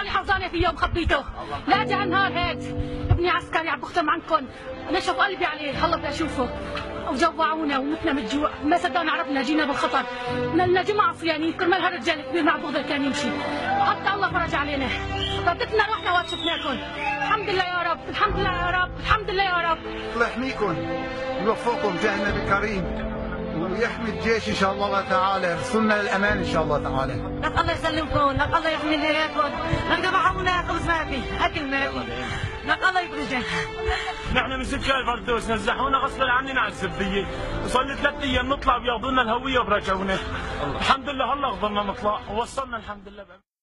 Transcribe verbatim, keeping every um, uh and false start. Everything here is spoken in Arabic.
اللي حافظاني فيه ومخبيته. لا اجى نهار هيك ابني عسكري عم بختم عنكم، نشف قلبي عليه، هلا بدي اشوفه. وجوعونا ومتنا من الجوع، ما صدقنا عرفنا جينا بالخطر. لنا جماعه صيانين كرمال هالرجال الكبير مع بغض كان يمشي، حتى الله فرج علينا. ردتنا روحنا وقت شفناكم. الحمد لله يا رب، الحمد لله يا رب، الحمد لله يا رب. الله يحميكم ويوفقكم جاه النبي الكريم، ويحمي الجيش ان شاء الله تعالى، يرسلنا للامان ان شاء الله تعالى. لك الله يسلمكم، لك الله يحمي ليلاتكم، لك ضحونا خبز ما في، اكل ما في، لك الله يفرجها. نحن من سكان الفردوس نزحونا غصبا عننا على السبيه، وصار لي ثلاث ايام نطلع بياخذونا الهويه وبرجعونا. الحمد لله هلا قدرنا نطلع ووصلنا الحمد لله.